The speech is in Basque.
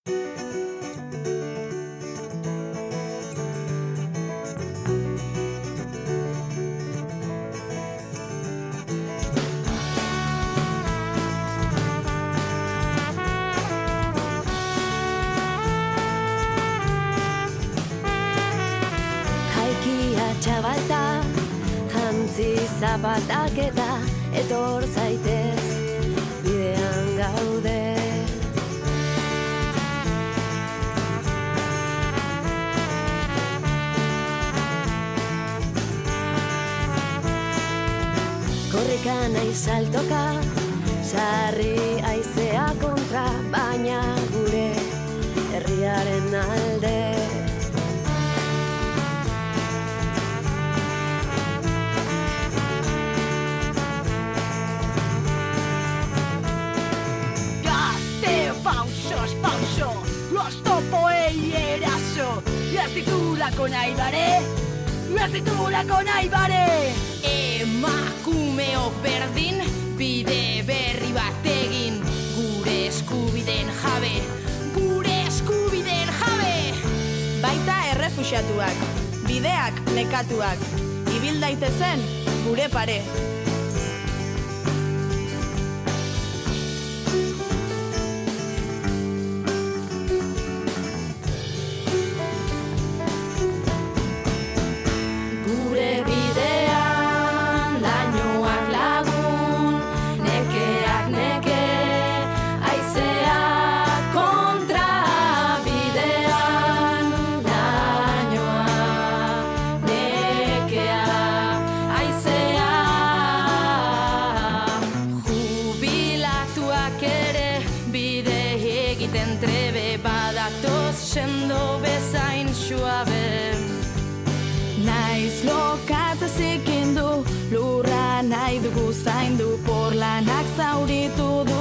Txabalta, jantzi zapatak eta etor zaitez, bidean gaude. Korrika nahi saltoka, sarri haizea kontra, baina gure herriaren alde. Ez ditulako nahi bare. Emakumeok berdin, bide berri bat egin, gure eskubideen jabe, gure eskubideen jabe. Baita errefuxiatuak, bideak nekatuak, ibil daitezen gure pare. Sendo bezain suabe. Naiz lokatzezik indu, lurra nahi dugu zaindu, porlanak zauritu du